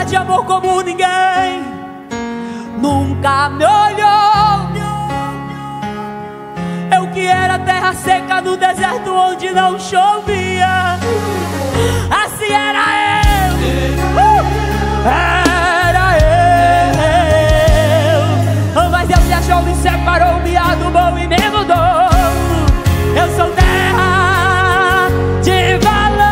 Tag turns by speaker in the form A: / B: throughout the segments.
A: de amor como ninguém nunca me olhou. Eu que era terra seca no deserto onde não chovia, assim era eu, era eu. Mas Deus me achou, me separou, me adubou e me mudou. Eu sou terra de valor.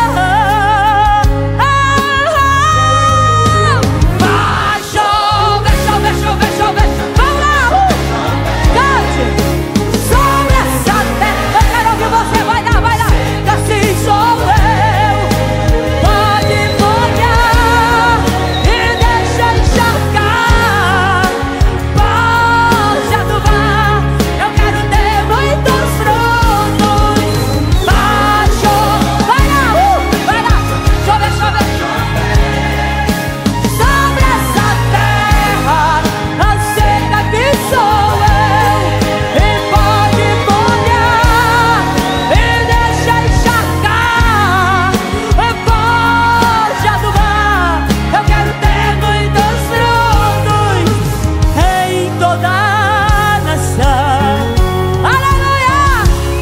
A: Vai chover, chover, chover, chover. Vamos lá, cante sobre essa terra. Eu quero ouvir você, vai lá, vai lá. Que assim sou eu. Pode molhar e deixa encharcar. Pode adubar, eu quero ter muitos frutos. Vai chover, vai lá, chover, chover, chover. Sobre essa terra, a seca que sou eu. E pode molhar e deixa encharcar. Pode adubar, eu quero ter muitos frutos em toda a nação. Aleluia!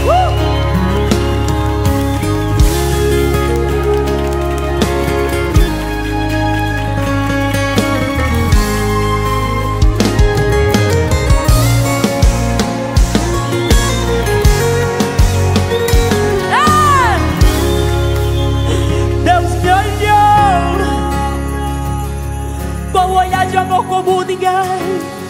A: Deus me olhou com um olhar de amor como ninguém